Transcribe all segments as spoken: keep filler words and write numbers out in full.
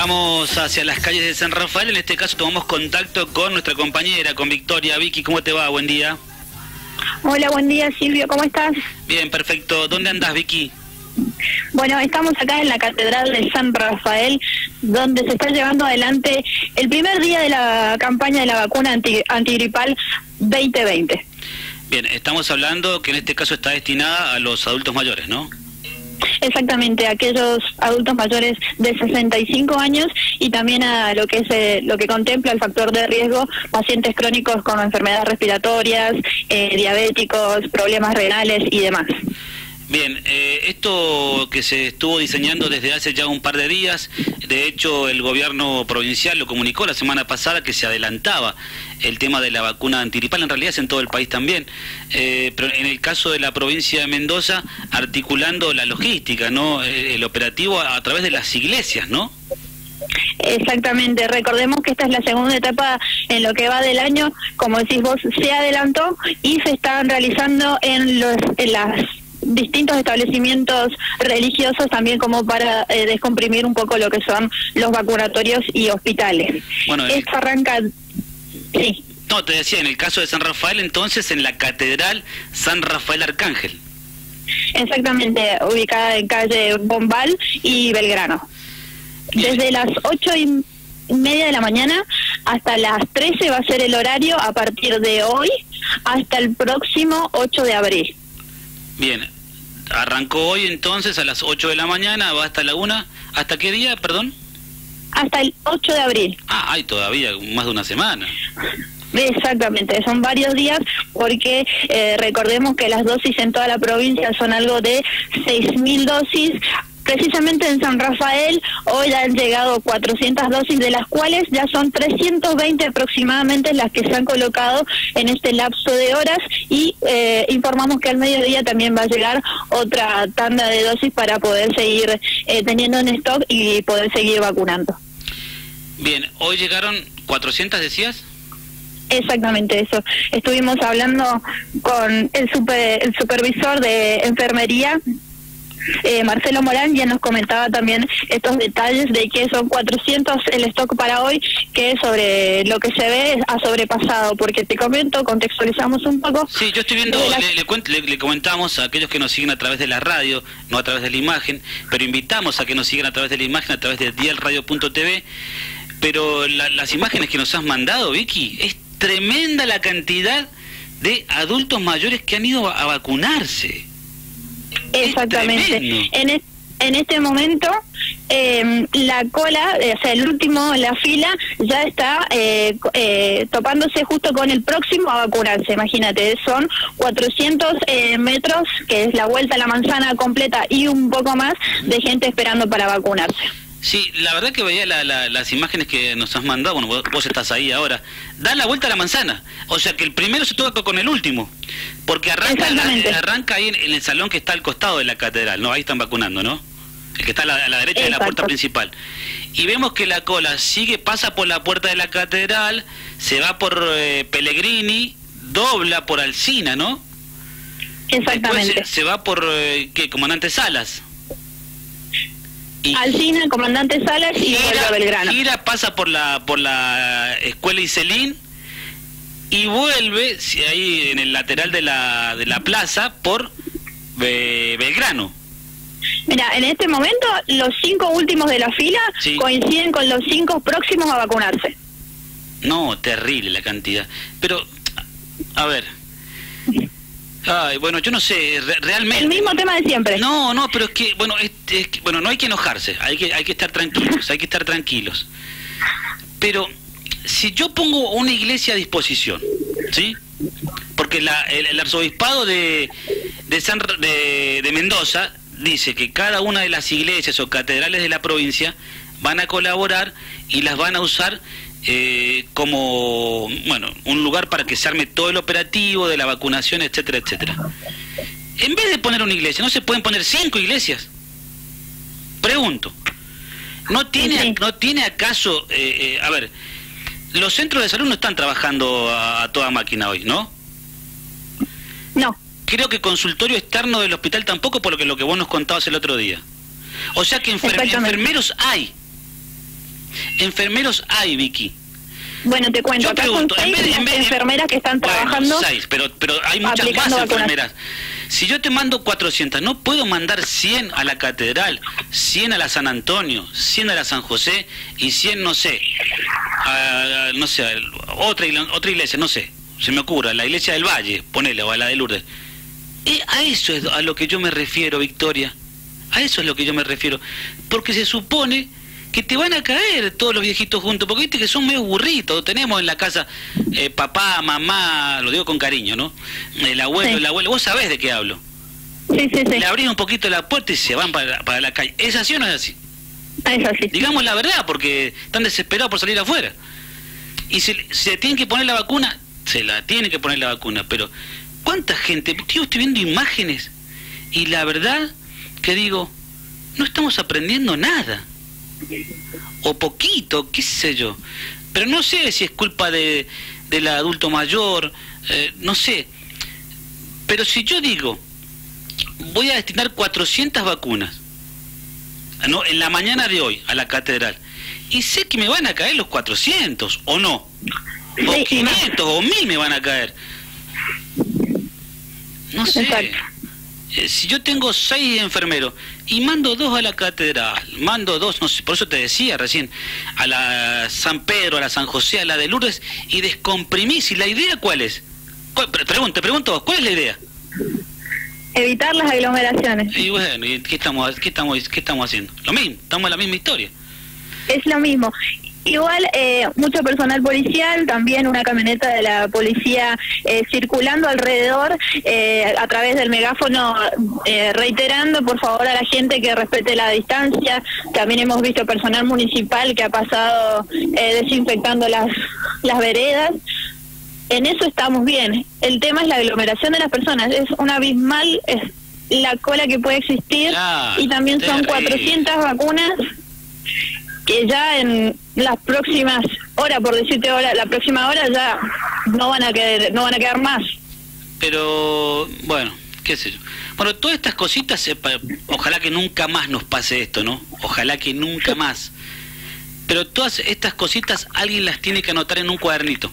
Vamos hacia las calles de San Rafael, en este caso tomamos contacto con nuestra compañera, con Victoria. Vicky, ¿cómo te va? Buen día. Hola, buen día Silvio, ¿cómo estás? Bien, perfecto. ¿Dónde andás, Vicky? Bueno, estamos acá en la Catedral de San Rafael, donde se está llevando adelante el primer día de la campaña de la vacuna anti, antigripal veinte veinte. Bien, estamos hablando que en este caso está destinada a los adultos mayores, ¿no? Exactamente, a aquellos adultos mayores de sesenta y cinco años y también a lo que es eh, lo que contempla el factor de riesgo, pacientes crónicos con enfermedades respiratorias, eh, diabéticos, problemas renales y demás. Bien, eh, esto que se estuvo diseñando desde hace ya un par de días, de hecho el gobierno provincial lo comunicó la semana pasada que se adelantaba el tema de la vacuna antigripal, en realidad es en todo el país también, eh, pero en el caso de la provincia de Mendoza, articulando la logística, ¿no? El operativo a, a través de las iglesias, ¿no? Exactamente, recordemos que esta es la segunda etapa en lo que va del año, como decís vos, se adelantó y se están realizando en, los, en las distintos establecimientos religiosos también como para eh, descomprimir un poco lo que son los vacunatorios y hospitales. Bueno, esto el... arranca... Sí. No, te decía, en el caso de San Rafael, entonces en la Catedral San Rafael Arcángel. Exactamente, ubicada en calle Bombal y Belgrano. Desde las ocho y media de la mañana hasta las trece va a ser el horario a partir de hoy hasta el próximo ocho de abril. Bien, arrancó hoy entonces a las ocho de la mañana, va hasta la una. ¿Hasta qué día, perdón? Hasta el ocho de abril. Ah, hay todavía más de una semana. Exactamente, son varios días porque eh, recordemos que las dosis en toda la provincia son algo de seis mil dosis. Precisamente en San Rafael hoy han llegado cuatrocientas dosis, de las cuales ya son trescientas veinte aproximadamente las que se han colocado en este lapso de horas y eh, informamos que al mediodía también va a llegar otra tanda de dosis para poder seguir eh, teniendo en stock y poder seguir vacunando. Bien, hoy llegaron cuatrocientas, ¿decías? Exactamente eso. Estuvimos hablando con el, super, el supervisor de enfermería, Eh, Marcelo Morán, ya nos comentaba también estos detalles de que son cuatrocientos el stock para hoy, que sobre lo que se ve ha sobrepasado, porque te comento, contextualizamos un poco. Sí, yo estoy viendo, la... le, le, le, le comentamos a aquellos que nos siguen a través de la radio, no a través de la imagen, pero invitamos a que nos sigan a través de la imagen, a través de dial radio punto t v, pero la, las imágenes que nos has mandado, Vicky, es tremenda la cantidad de adultos mayores que han ido a, a vacunarse. Exactamente. En, es, en este momento eh, la cola, o sea, el último, la fila, ya está eh, eh, topándose justo con el próximo a vacunarse. Imagínate, son cuatrocientos eh, metros, que es la vuelta a la manzana completa y un poco más de gente esperando para vacunarse. Sí, la verdad que veía la, la, las imágenes que nos has mandado, bueno, vos, vos estás ahí ahora, da la vuelta a la manzana, o sea que el primero se toca con el último, porque arranca, la, arranca ahí en, en el salón que está al costado de la catedral, ¿no? Ahí están vacunando, ¿no? El que está a la, a la derecha. Exacto. De la puerta principal. Y vemos que la cola sigue, pasa por la puerta de la catedral, se va por eh, Pellegrini, dobla por Alsina, ¿no? Exactamente. Después se, se va por, eh, ¿qué? Comandante Salas. Y Alsina, Comandante Salas y gira, vuelve a Belgrano. Gira, pasa por la por la escuela Iselín y vuelve, si ahí en el lateral de la de la plaza, por Be, Belgrano. Mira, en este momento los cinco últimos de la fila sí. coinciden con los cinco próximos a vacunarse. No, terrible la cantidad. Pero, a ver... Ay, bueno, yo no sé, re realmente... El mismo tema de siempre. No, no, pero es que, bueno, es, es que, bueno, no hay que enojarse, hay que, hay que estar tranquilos, hay que estar tranquilos. Pero, si yo pongo una iglesia a disposición, ¿sí? Porque la, el, el arzobispado de, de, San, de, de Mendoza dice que cada una de las iglesias o catedrales de la provincia van a colaborar y las van a usar... Eh, como, bueno, un lugar para que se arme todo el operativo de la vacunación, etcétera, etcétera. En vez de poner una iglesia, ¿no se pueden poner cinco iglesias? Pregunto. ¿No tiene, sí. no tiene acaso, eh, eh, a ver, los centros de salud no están trabajando a, a toda máquina hoy, ¿no? No. Creo que consultorio externo del hospital tampoco, por lo que, lo que vos nos contabas el otro día. O sea que enfer enfermeros hay. Enfermeros hay, Vicky. Bueno, te cuento, Yo acá pregunto, son en seis vez de- en vez de- enfermeras que están Bueno, trabajando. seis, pero, pero hay muchas más aplicando vacunas. enfermeras. Si yo te mando cuatrocientas, no puedo mandar cien a la Catedral, cien a la San Antonio, cien a la San José y cien, no sé, a, a- no sé, a otra, igl- otra iglesia, no sé, se me ocurre, la iglesia del Valle, ponele, o a la de Lourdes. Eh, a eso es a lo que yo me refiero, Victoria. A eso es lo que yo me refiero. Porque se supone que te van a caer todos los viejitos juntos, porque viste que son medio burritos. Tenemos en la casa eh, papá, mamá, lo digo con cariño, ¿no? El abuelo, Sí. el abuelo, vos sabés de qué hablo. Sí, sí, sí. Le abrís un poquito la puerta y se van para, para la calle. ¿Es así o no es así? Es así. Digamos la verdad, porque están desesperados por salir afuera. Y se, se tienen que poner la vacuna, se la tienen que poner la vacuna, pero ¿cuánta gente? Tío, estoy viendo imágenes y la verdad que digo, no estamos aprendiendo nada. O poquito, qué sé yo. Pero no sé si es culpa de del adulto mayor, eh, no sé. Pero si yo digo, voy a destinar cuatrocientas vacunas, ¿no?, en la mañana de hoy a la Catedral, y sé que me van a caer los cuatrocientos, o no, o Sí, quinientos, o mil me van a caer. No sé. Exacto. Eh, si yo tengo seis enfermeros y mando dos a la Catedral, mando dos, no sé, por eso te decía recién, a la San Pedro, a la San José, a la de Lourdes, y descomprimís, ¿y la idea cuál es? ¿Cuál- pre- pregunto, te pregunto vos, ¿cuál es la idea? Evitar las aglomeraciones. Y bueno, ¿y qué estamos, qué estamos, qué estamos haciendo? Lo mismo, estamos en la misma historia. Es lo mismo. Igual, eh, mucho personal policial, también una camioneta de la policía eh, circulando alrededor eh, a través del megáfono, eh, reiterando por favor a la gente que respete la distancia. También hemos visto personal municipal que ha pasado eh, desinfectando las, las veredas. En eso estamos bien. El tema es la aglomeración de las personas. Es un abismal, es la cola que puede existir, Claro, y también son terrible. cuatrocientas vacunas que ya en las próximas horas, por decirte hora, la próxima hora ya no van a quedar, no van a quedar más. Pero, bueno, qué sé yo. Bueno, todas estas cositas, eh, pa- ojalá que nunca más nos pase esto, ¿no? Ojalá que nunca más. Pero todas estas cositas alguien las tiene que anotar en un cuadernito.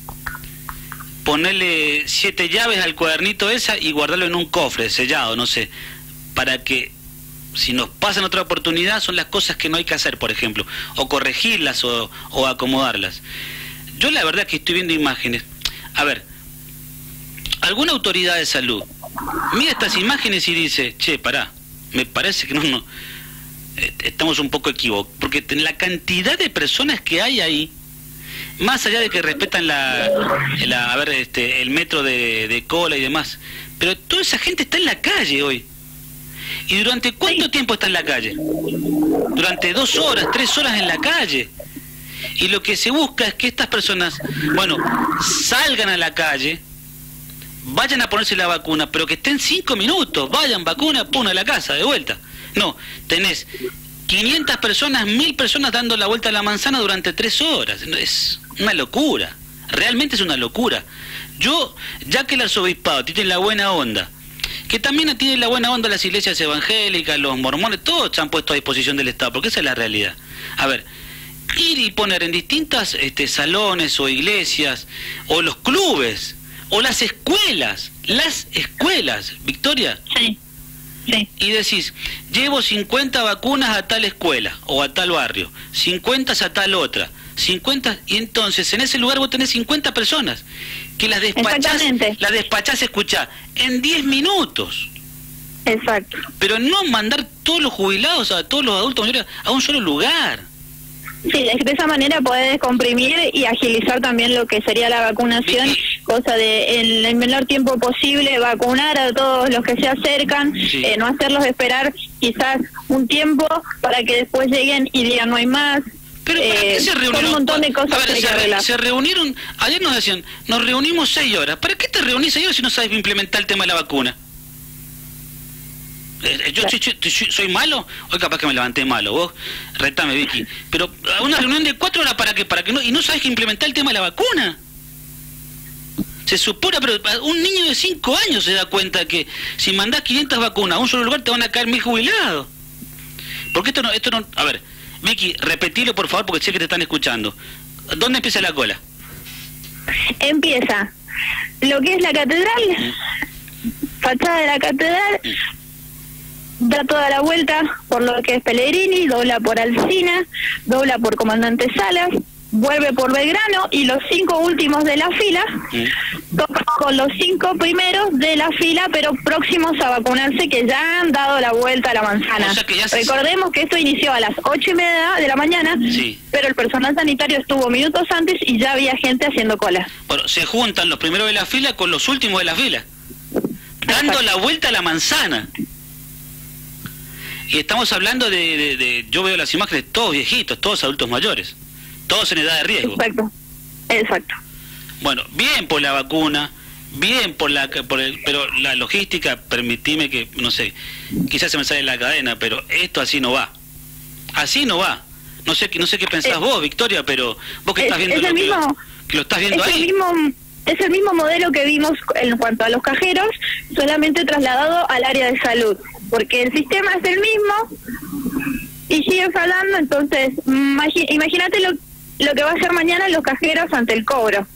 Ponerle siete llaves al cuadernito esa y guardarlo en un cofre sellado, no sé, para que si nos pasan otra oportunidad son las cosas que no hay que hacer, por ejemplo, o corregirlas o, o acomodarlas. Yo la verdad que estoy viendo imágenes. A ver, alguna autoridad de salud mira estas imágenes y dice, che, pará, me parece que no, no eh, estamos un poco equivocados, porque la cantidad de personas que hay ahí, más allá de que respetan la, la a ver, este, el metro de, de cola y demás, pero toda esa gente está en la calle hoy. ¿Y durante cuánto tiempo está en la calle? Durante dos horas, tres horas en la calle. Y lo que se busca es que estas personas, bueno, salgan a la calle, vayan a ponerse la vacuna, pero que estén cinco minutos, vayan, vacuna, pum, a la casa, de vuelta. No, tenés quinientas personas, mil personas dando la vuelta a la manzana durante tres horas. Es una locura, realmente es una locura. Yo, ya que el arzobispado tiene la buena onda, que también tiene la buena onda las iglesias evangélicas, los mormones, todos se han puesto a disposición del Estado, porque esa es la realidad. A ver, ir y poner en distintas este, salones o iglesias, o los clubes, o las escuelas, las escuelas, Victoria, Sí, sí. y decís, llevo cincuenta vacunas a tal escuela, o a tal barrio, cincuenta a tal otra, cincuenta, y entonces en ese lugar vos tenés cincuenta personas, que las despachás, Exactamente. las despachás, escuchá, en diez minutos. Exacto. Pero no mandar todos los jubilados, a todos los adultos mayores, a un solo lugar. Sí, es que de esa manera podés descomprimir y agilizar también lo que sería la vacunación, Sí. cosa de en el menor tiempo posible vacunar a todos los que se acercan, Sí. eh, no hacerlos esperar quizás un tiempo para que después lleguen y digan no hay más. Pero ¿para qué Eh, se son reunieron? un montón de cosas A ver, que hay se, que re- arreglar. se reunieron, ayer nos decían, nos reunimos seis horas. ¿Para qué te reunís seis horas si no sabes implementar el tema de la vacuna? Eh, Yo, Claro. yo- yo- yo soy malo, hoy capaz que me levanté malo, vos retame, Vicky, pero a una reunión de cuatro horas para que para que no y no sabes que implementar el tema de la vacuna. Se supone, pero un niño de cinco años se da cuenta que si mandás quinientas vacunas a un solo lugar te van a caer mil jubilados. Porque esto no, esto no, a ver, Vicky, repetilo por favor porque sé que te están escuchando. ¿Dónde empieza la cola? Empieza lo que es la catedral, mm. fachada de la catedral, mm. da toda la vuelta por lo que es Pellegrini, dobla por Alsina, dobla por Comandante Salas, vuelve por Belgrano y los cinco últimos de la fila mm. tocan con los cinco primeros de la fila, pero próximos a vacunarse, que ya han dado la vuelta a la manzana. O sea que ya se... Recordemos que esto inició a las ocho y media de la mañana, sí. pero el personal sanitario estuvo minutos antes y ya había gente haciendo cola. Bueno, se juntan los primeros de la fila con los últimos de la fila, dando Exacto. la vuelta a la manzana. Y estamos hablando de, de, de, yo veo las imágenes, todos viejitos, todos adultos mayores, todos en edad de riesgo. Exacto, exacto. Bueno, bien por la vacuna, bien por la, por el, pero la logística, permitime que, no sé, quizás se me sale la cadena, pero esto así no va, así no va. No sé, no sé qué pensás es, vos, Victoria, pero vos que es, estás viendo es lo, mismo, que, que lo estás viendo es ahí. El mismo, es el mismo modelo que vimos en cuanto a los cajeros, solamente trasladado al área de salud, porque el sistema es el mismo y sigue fallando. Entonces imagínate lo, lo que va a hacer mañana los cajeros ante el cobro.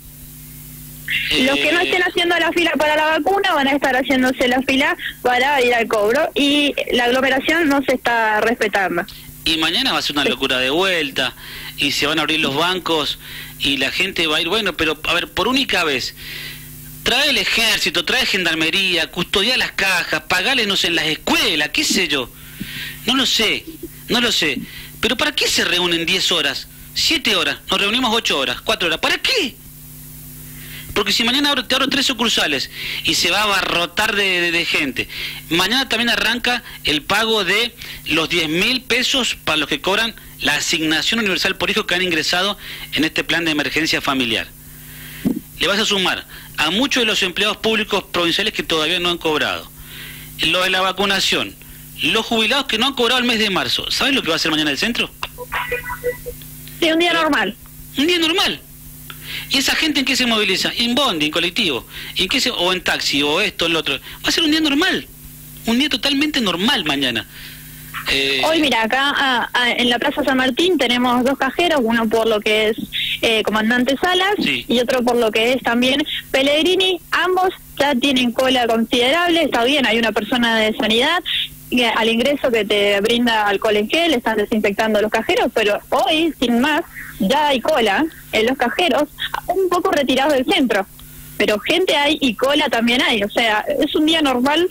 Eh... Los que no estén haciendo la fila para la vacuna van a estar haciéndose la fila para ir al cobro y la aglomeración no se está respetando. Y mañana va a ser una locura de vuelta y se van a abrir los bancos y la gente va a ir, bueno, pero a ver, por única vez, trae el ejército, trae gendarmería, custodia las cajas, pagálenos en las escuelas, qué sé yo. No lo sé, no lo sé. Pero ¿para qué se reúnen diez horas, siete horas? Nos reunimos ocho horas, cuatro horas. ¿Para qué? Porque si mañana te abro tres sucursales y se va a abarrotar de, de, de gente, mañana también arranca el pago de los diez mil pesos para los que cobran la asignación universal por hijo que han ingresado en este plan de emergencia familiar. Le vas a sumar a muchos de los empleados públicos provinciales que todavía no han cobrado, lo de la vacunación, los jubilados que no han cobrado el mes de marzo. ¿Sabes lo que va a hacer mañana el centro? Sí, un día Pero, normal. Un día normal. ¿Y esa gente en qué se moviliza? En bondi, en colectivo, ¿en qué se, o en taxi, o esto, o lo otro? Va a ser un día normal, un día totalmente normal mañana. Eh... Hoy, mira, acá a, a, en la Plaza San Martín tenemos dos cajeros, uno por lo que es eh, Comandante Salas sí. y otro por lo que es también Pellegrini. Ambos ya tienen cola considerable, está bien, hay una persona de sanidad al ingreso que te brinda alcohol en gel, están desinfectando los cajeros, pero hoy, sin más, ya hay cola en los cajeros, un poco retirados del centro, pero gente hay y cola también hay, o sea, es un día normal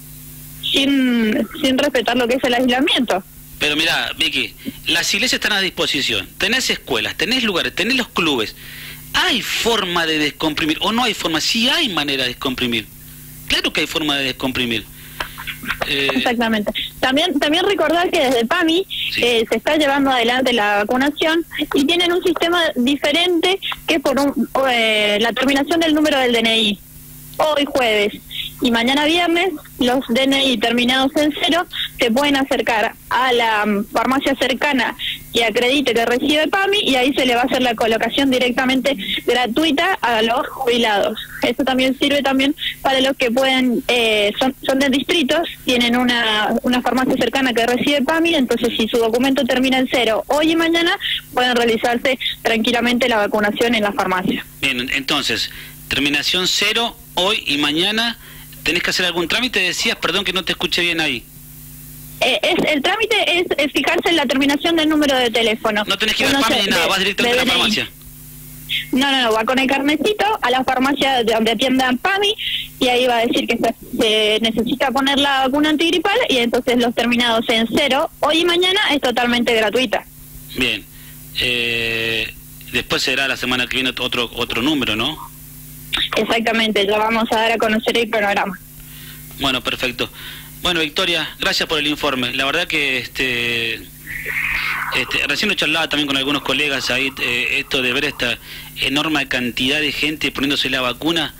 sin, sin respetar lo que es el aislamiento. Pero mira, Vicky, las iglesias están a disposición, tenés escuelas, tenés lugares, tenés los clubes, hay forma de descomprimir, o no hay forma, sí hay manera de descomprimir, claro que hay forma de descomprimir. Eh... Exactamente. También también recordar que desde PAMI sí. eh, se está llevando adelante la vacunación y tienen un sistema diferente que por un, eh, la terminación del número del D N I. Hoy jueves y mañana viernes los D N I terminados en cero se pueden acercar a la um, farmacia cercana que acredite que recibe PAMI y ahí se le va a hacer la colocación directamente gratuita a los jubilados. Esto también sirve también para los que pueden, eh, son, son de distritos, tienen una, una farmacia cercana que recibe PAMI, entonces si su documento termina en cero hoy y mañana pueden realizarse tranquilamente la vacunación en la farmacia. Bien, entonces, terminación cero hoy y mañana. ¿Tenés que hacer algún trámite? Decías, perdón que no te escuché bien ahí. Eh, es El trámite es, es fijarse en la terminación del número de teléfono. No tenés que ir al PAMI ni nada, vas directamente a la farmacia. No, no, no, va con el carnecito a la farmacia donde atiendan PAMI y ahí va a decir que se, se necesita poner la vacuna antigripal y entonces los terminados en cero hoy y mañana es totalmente gratuita. Bien. Eh, después será la semana que viene otro, otro número, ¿no? Exactamente, ya vamos a dar a conocer el programa. Bueno, perfecto. Bueno, Victoria, gracias por el informe. La verdad que este, este recién lo charlaba también con algunos colegas ahí, eh, esto de ver esta enorme cantidad de gente poniéndose la vacuna,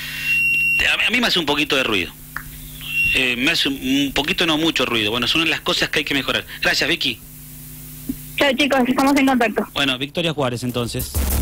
a mí me hace un poquito de ruido. Eh, me hace un poquito, no mucho ruido. Bueno, son las cosas que hay que mejorar. Gracias, Vicky. Chao, chicos, estamos en contacto. Bueno, Victoria Juárez, entonces.